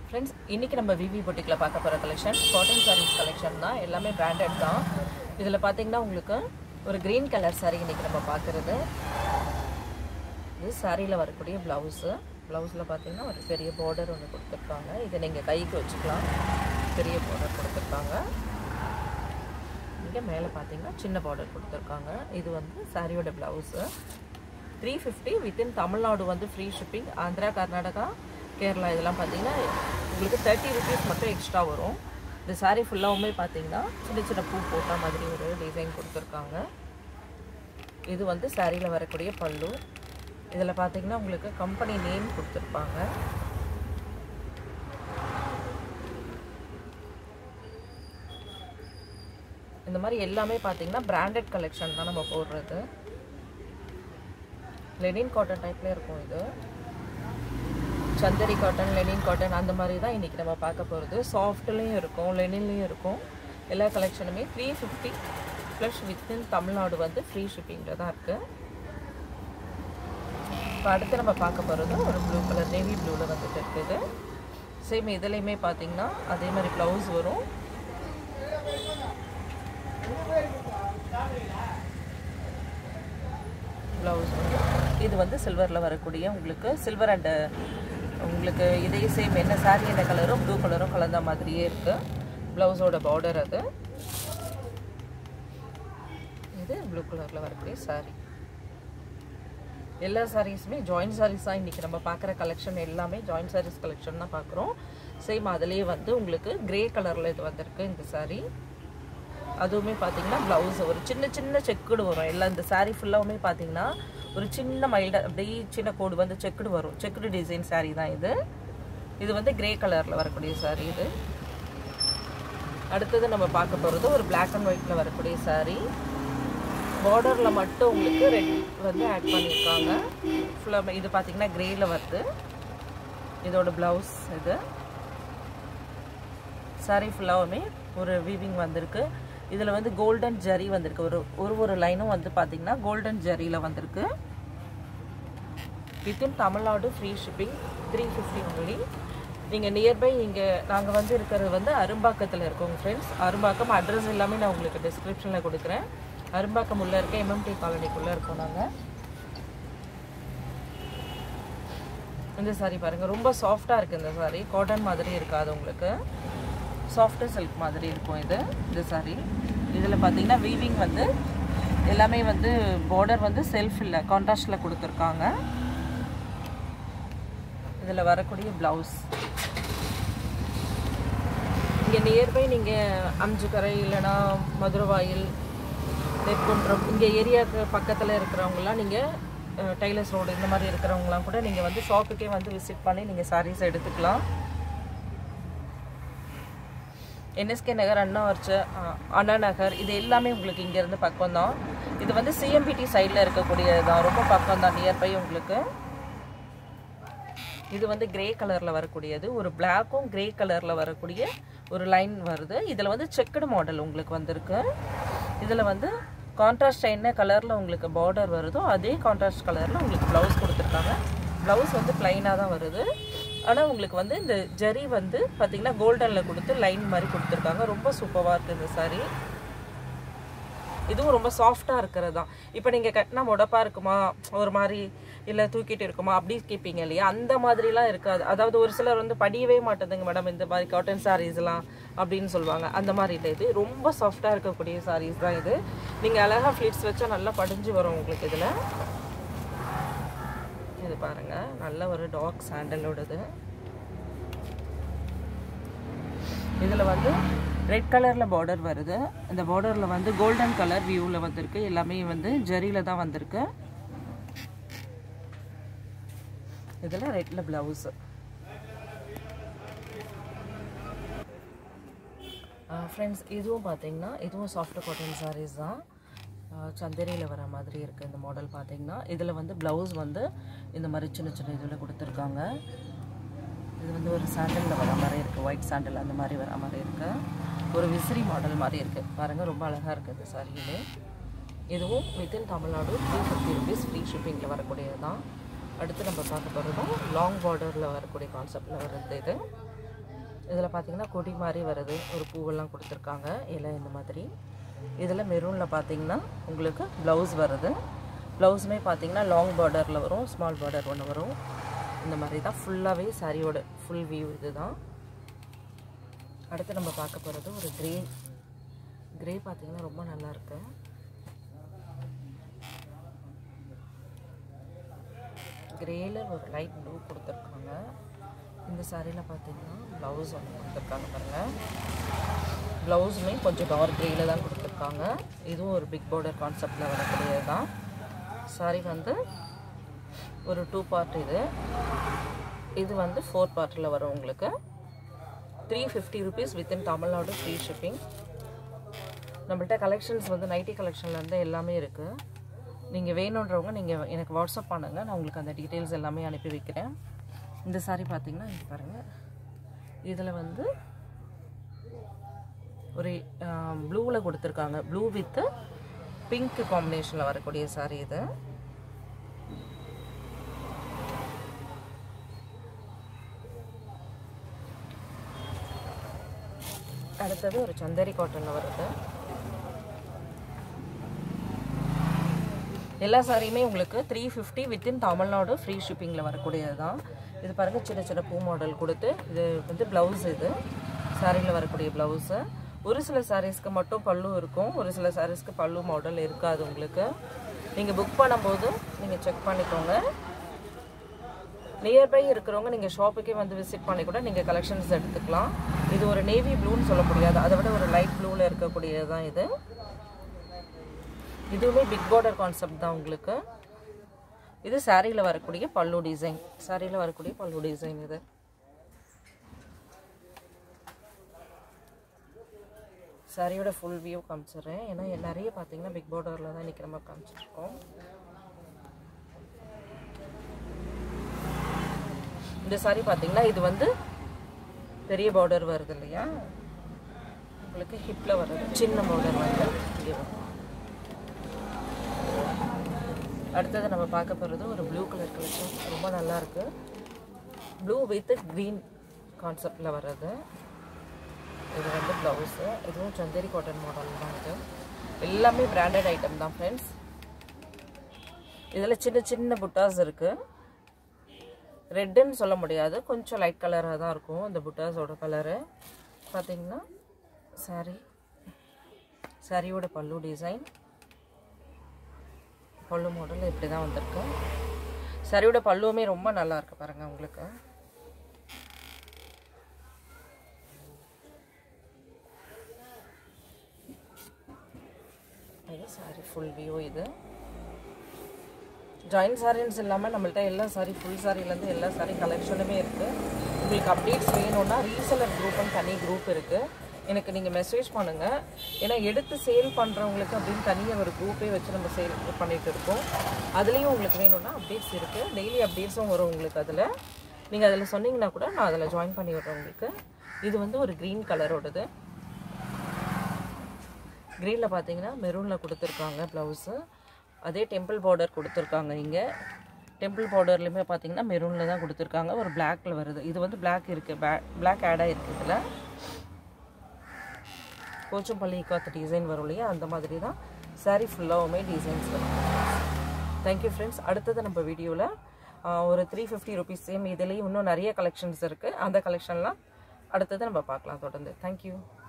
Friends इनकी நம்ம விவி பொட்டிக்ல பார்க்க போற கலெக்ஷன் காட்டன் sarees கலெக்ஷன் தான் எல்லாமே பிராண்டட் தான் இதுல பாத்தீங்கன்னா உங்களுக்கு ஒரு green கலர் saree இன்னைக்கு நம்ம பார்க்கிறது இது சாரில வரக்கூடிய ப்лауஸ்ல பாத்தீங்கன்னா ஒரு பெரிய border ஒன்னு கொடுத்திருக்காங்க இத நீங்க கைக்கு வச்சுக்கலாம் பெரிய border கொடுத்திருக்காங்க இங்க மேலே பாத்தீங்கன்னா சின்ன border கொடுத்திருக்காங்க இது வந்து சாரியோட ப்лауஸ் 350 within Tamil Nadu வந்து free shipping Andhra Karnataka Kerala இதெல்லாம் பாத்தீங்கன்னா உங்களுக்கு 30 rupees மட்டும் எக்ஸ்ட்ரா வரும் இந்த saree ஃபுல்லாவுமே பாத்தீங்கன்னா சின்ன சின்ன பூ போட்ட மாதிரி ஒரு டிசைன் கொடுத்திருக்காங்க இது வந்து சாரில வரக்கூடிய பல்லு இதல பாத்தீங்கன்னா உங்களுக்கு கம்பெனி நேம் கொடுத்திருப்பாங்க இந்த மாதிரி எல்லாமே பாத்தீங்கன்னா பிராண்டட் கலெக்ஷன் தான் நம்ம போடுறது லெனின் காட்டன் டைப்ல இருக்கும் இது சந்தரி காட்டன் லெனின் காட்டன் அந்த மாதிரி தான் இன்னைக்கு நம்ம பார்க்க போறது சாஃப்ட்லயும் இருக்கும் லெனின்லயும் இருக்கும் எல்லா கலெக்ஷனுமே 350 plus within Tamil Nadu வந்து ஃப்ரீ ஷிப்பிங்ல தான் இருக்கு இப்போ அடுத்து நம்ம பார்க்க போறது ஒரு ப்ளூ கலர் நேவி ப்ளூல வந்துட்டு இருக்குது சேம் இதலயுமே பாத்தீங்கன்னா அதே மாதிரி ப்лауஸ் வரும் ப்лауஸ் இது வந்து சில்வர்ல வரக்கூடிய உங்களுக்கு சில்வர் அண்ட் உங்களுக்கு இதே சேம் என்ன saree என்ன கலரும் ப்ளூ கலரும் கலந்த மாதிரியே இருக்கு ப்лауஸோட border அது இது ப்ளூ கலர்ல வரக்கூடிய saree எல்லா sareesமே ஜாயின் sarees தான் இன்னைக்கு நம்ம பார்க்குற கலெக்ஷன் எல்லாமே ஜாயின் sarees கலெக்ஷன் தான் பார்க்குறோம் சேம் அதுலயே வந்து உங்களுக்கு கிரே கலர்ல இது வந்திருக்கு இந்த saree அதுவுமே பாத்தீங்கன்னா ப்лауஸ் ஒரு சின்ன சின்ன செக்குடு வரும் எல்லா இந்த saree ஃபுல்லாவுமே பாத்தீங்கன்னா ஒரு சின்ன மைல்டா அப்படியே சின்ன கோடு வந்து செக்குடு வரும் செக்குடு டிசைன் saree தான் இது வந்து கிரே கலர்ல வரக்கூடிய saree இது அடுத்து நம்ம பார்க்க போறது ஒரு Black and Whiteல வரக்கூடிய saree borderல மட்டும் உங்களுக்கு ரெட் வந்து ஆட் பண்ணிருக்காங்க ஃபுல்லா இது பாத்தீங்கன்னா கிரேல வருது இதோட ப்лауஸ் இது saree ஃபுல்லாவுமே ஒரு வீவிங் வந்திருக்கு இதுல வந்து கோல்டன் ஜரி வந்திருக்கு ஒரு லைனும் வந்து பாத்தீங்கன்னா கோல்டன் ஜரியில வந்திருக்கு within Tamil Nadu free shipping 350 only நீங்க நியர்பை இங்க நாங்க வந்து இருக்கிறது வந்து அரும்பாக்கத்துல இருக்கோம் फ्रेंड्स அரும்பாக்கம் அட்ரஸ் எல்லாமே நான் உங்களுக்கு டிஸ்கிரிப்ஷன்ல கொடுக்கிறேன் அரும்பாக்கம் உள்ள இருக்க MMT காலனிக்குள்ள இருக்கோம் நாங்க இந்த saree பாருங்க ரொம்ப சாஃப்ட்டா இருக்கு இந்த saree காட்டன் மாதிரி இருக்காது உங்களுக்கு சாஃப்ட் silk மாதிரி இருக்கும் இந்த saree இதுல பாத்தீங்கன்னா வீவிங் வந்து எல்லாமே வந்து border வந்து செல்ஃப் இல்ல கான்ட்ராஸ்ட்ல கொடுத்திருக்காங்க இதுல வரக்கூடிய ப்лауஸ் இங்க நியர்பை நீங்க அம்ஜுகரை இல்லனா மதுரவாயில் நெற்குன்றம் இங்க ஏரியாக்கு பக்கத்துல இருக்கிறவங்கலாம் நீங்க டைலர்ஸ் ரோட் இந்த மாதிரி இருக்கிறவங்கலாம் கூட நீங்க வந்து ஷாப்புக்கே வந்து விசிட் பண்ணி நீங்க sarees எடுத்துக்கலாம் NSK நகர் அண்ணா நகர் இது எல்லாமே உங்களுக்கு இங்க இருந்து பக்கம் தான் இது வந்து CMPT சைடுல இருக்கக்கூடியது தான் ரொம்ப பக்கம் தான் நியர்பை உங்களுக்கு இது வந்து கிரே கலர்ல வரக்கூடியது ஒரு Blackம் கிரே கலர்ல வரக்கூடிய ஒரு லைன் வருது இதுல வந்து செக்குடு மாடல் உங்களுக்கு வந்திருக்கு இதுல வந்து கான்ட்ராஸ்ட் என்ன கலர்ல உங்களுக்கு border வருதோ அதே கான்ட்ராஸ்ட் கலர்ல உங்களுக்கு ப்лауஸ் கொடுத்திருக்காங்க ப்лауஸ் வந்து ப்ளைனா தான் வருது ஆனா உங்களுக்கு வந்து இந்த ஜரி வந்து பாத்தீங்கன்னா கோல்டன்ல கொடுத்து லைன் மாதிரி கொடுத்திருக்காங்க ரொம்ப சூப்பரா இருக்கு இந்த saree இதுவும் ரொம்ப சாஃப்ட்டா இருக்குறதா இப்போ நீங்க கட்டினா மொடப்பா இருக்குமா ஒரு மாதிரி இல்ல தூக்கிட்டு இருக்குமா அப்படி கேப்பீங்க இல்லையா அந்த மாதிரிலாம் இருக்காது அதாவது ஒரு சிலர் வந்து படியவே மாட்டேங்குங்க மேடம் இந்த மாதிரி காட்டன் sareesலாம் அப்படினு சொல்வாங்க அந்த மாதிரி இல்ல இது ரொம்ப சாஃப்ட்டா இருக்கக்கூடிய sarees தான் இது நீங்க அழகா ஃப்ளிட்ஸ் வச்சா நல்லா படிஞ்சு வரும் உங்களுக்கு இதுல இது பாருங்க நல்ல ஒரு டார்க் சாண்டலோடது இதுல வந்து ரெட் கலர்ல border வருது இந்த borderல வந்து கோல்டன் கலர் வியூல வந்திருக்கு எல்லாமே வந்து ஜரியில தான் வந்திருக்கு இதுல ரெட்ல ப்лауஸ் फ्रेंड्स இதுவும் பாத்தீங்கன்னா இதுவும் சாஃப்ட் காட்டன் sarees தான் சந்தரியில வர மாதிரி இருக்கு இந்த மாடல் பாத்தீங்கன்னா இதுல வந்து ப்лауஸ் வந்து இந்த மாதிரி சின்ன சின்ன இதுல கொடுத்திருக்காங்க இது வந்து ஒரு சாண்டல்ல வர மாதிரி இருக்கு ஒயிட் சாண்டல் அந்த மாதிரி வர மாதிரி இருக்கு ஒரு விசிறி மாடல் மாதிரி இருக்கு பாருங்க ரொம்ப அழகா இருக்கு இந்த saree இதுவும் within Tamil Nadu 350 rupees free shippingல வரக்கூடியது தான் அடுத்து நம்ம பார்க்க போறது லாங் borderல வரக்கூடிய கான்செப்ட்ல வருது இது இதில் பார்த்தீங்கன்னா கொடி மாதிரி வருது, ஒரு பூவெல்லாம் கொடுத்துருக்காங்க இலை இந்த மாதிரி. இதில் மெரூனில் பார்த்தீங்கன்னா உங்களுக்கு ப்ளவுஸ் வருது. ப்ளவுஸுமே பார்த்தீங்கன்னா லாங் பார்டரில் வரும், ஸ்மால் பார்டர் ஒன்று வரும். இந்த மாதிரி தான் ஃபுல்லாகவே சாரியோட ஃபுல் வியூ இது தான். அடுத்து நம்ம பார்க்க போகிறது ஒரு கிரே பார்த்தீங்கன்னா ரொம்ப நல்லாயிருக்கு. கிரேல ஒரு லைட் ப்ளூ கொடுத்துருக்காங்க. இந்த சாரியில் பார்த்தீங்கன்னா ப்ளவுஸ் ஒன்று கொடுத்துருக்காங்க பாருங்கள். ப்ளவுஸுமே கொஞ்சம் டார்க் கிரேல தான் கொடுத்துருக்காங்க. இதுவும் ஒரு பிக் பார்டர் கான்செப்டில் வரக்கூடியது தான். சாரி வந்து ஒரு 2 பார்ட் இது வந்து 4 பார்ட்டில் வரும். உங்களுக்கு 350 rupees within Tamil Nadu free shipping. நம்மள்ட்ட கலெக்ஷன்ஸ் வந்து நைட்டி கலெக்ஷன்லேருந்து எல்லாமே இருக்குது. நீங்கள் வேணுன்றவங்க நீங்கள் எனக்கு வாட்ஸ்அப் பண்ணுங்கள், நான் உங்களுக்கு அந்த டீட்டெயில்ஸ் எல்லாமே அனுப்பி வைக்கிறேன். இந்த சாரி பார்த்தீங்கன்னா இங்கே பாருங்கள், இதில் வந்து ஒரு ப்ளூவில் கொடுத்துருக்காங்க. ப்ளூ வித்து பிங்க் காம்பினேஷனில் வரக்கூடிய சாரி இது. அடுத்தது ஒரு சந்தேரி காட்டனில் வருது. எல்லா சாரியுமே உங்களுக்கு 350 வித்தின் தமிழ்நாடு ஃப்ரீ ஷிப்பிங்கில் வரக்கூடியது தான். இது பாருங்கள், சின்ன சின்ன பூ மாடல் கொடுத்து, இது வந்து ப்ளவுஸ். இது சாரியில் வரக்கூடிய ப்ளவுஸு. ஒரு சில சாரீஸ்க்கு மட்டும் பல்லு இருக்கும், ஒரு சில சாரீஸ்க்கு பல்லு மாடல் இருக்காது. உங்களுக்கு நீங்கள் புக் பண்ணும்போது நீங்கள் செக் பண்ணிக்கோங்க. நியர்பை இருக்கிறவங்க நீங்கள் ஷாப்புக்கே வந்து விசிட் பண்ணி கூட நீங்கள் கலெக்ஷன்ஸ் எடுத்துக்கலாம். இது ஒரு நேவி ப்ளூன்னு சொல்ல முடியாது, அதை விட ஒரு லைட் ப்ளூவில் இருக்கக்கூடியது தான் இது. இதுவுமே பிக் பார்டர் கான்செப்ட் தான் உங்களுக்கு. இது சாரியில் வரக்கூடிய பல்லு டிசைன். சாரியில் வரக்கூடிய பல்லு டிசைன் இது. சாரியோட ஃபுல் வியூ காமிச்சிடுறேன். ஏன்னா நிறைய பார்த்தீங்கன்னா பிக் பார்டரில் தான் இன்றைக்கி நம்ம காமிச்சிட்ருக்கோம். இந்த சாரி பார்த்தீங்கன்னா இது வந்து பெரிய பார்டர் வருது இல்லையா, உங்களுக்கு ஹிப்பில் வருது. சின்ன பார்டர் வந்து இங்கே வரும். அடுத்தது நம்ம பார்க்க போகிறது ஒரு ப்ளூ கலர் கலெக்ஷன். ரொம்ப நல்லாயிருக்கு. ப்ளூ வித் க்ரீன் கான்செப்டில் வர்றது. இது வந்து ப்ளவுஸு. இதுவும் சந்தேரி காட்டன் மாடல் தான். இது எல்லாமே பிராண்டட் ஐட்டம் தான் ஃப்ரெண்ட்ஸ். இதில் சின்ன சின்ன புட்டாஸ் இருக்குது. ரெட்டுன்னு சொல்ல முடியாது, கொஞ்சம் லைட் கலராக தான் இருக்கும் இந்த புட்டாஸோட கலரு. பார்த்தீங்கன்னா சாரியோட பல்லு டிசைன், பல்லு மாடல் இப்படி தான் வந்திருக்கு. சாரியோட பல்லுவுமே ரொம்ப நல்லா இருக்கு பாருங்கள் உங்களுக்கு. இது சாரி ஃபுல் வியூ. இது ஜாயின்ட் சாரீஸ் இல்லாமல் நம்மள்ட்ட எல்லா சாரி ஃபுல் சாரிலேருந்து எல்லா சாரி கலெக்ஷனுமே இருக்குது. உங்களுக்கு அப்டேட்ஸ் வேணும்னா ரீசெலர் குரூப்னு தனி குரூப் இருக்குது, எனக்கு நீங்கள் மெசேஜ் பண்ணுங்கள். ஏன்னா எடுத்து சேல் பண்ணுறவங்களுக்கு அப்படின்னு தனியாக ஒரு குரூப்பே வச்சு நம்ம சேல் பண்ணிகிட்டு இருக்கோம். அதுலேயும் உங்களுக்கு வேணும்னா அப்டேட்ஸ் இருக்குது, டெய்லி அப்டேட்ஸும் வரும் உங்களுக்கு. அதில் நீங்கள் அதில் சொன்னீங்கன்னா கூட நான் அதில் ஜாயின் பண்ணி விட்றேன் உங்களுக்கு. இது வந்து ஒரு க்ரீன் கலரோடது. க்ரீனில் பார்த்தீங்கன்னா மெரூனில் கொடுத்துருக்காங்க ப்ளவுஸு. அதே டெம்பிள் பார்டர் கொடுத்துருக்காங்க. இங்கே டெம்பிள் பார்டர்லையுமே பார்த்தீங்கன்னா மெரூனில் தான் கொடுத்துருக்காங்க. ஒரு பிளாக்ல வருது. இது வந்து பிளாக் இருக்குது, பிளாக் ஆடாக இருக்குது. இதில் 𝒄𝒐𝒕𝒕𝒐𝒏 டிசைன் வரும் இல்லையா, அந்த மாதிரி தான் சாரீ ஃபுல்லாகவுமே டிசைன்ஸ் வரும். Thank you friends. அடுத்தது நம்ம வீடியோவில் ஒரு 350 rupees சேம் இதுலேயும் இன்னும் நிறைய கலெக்ஷன்ஸ் இருக்குது. அந்த கலெக்ஷன்லாம் அடுத்தது நம்ம பார்க்கலாம் தொடர்ந்து. தேங்க்யூ.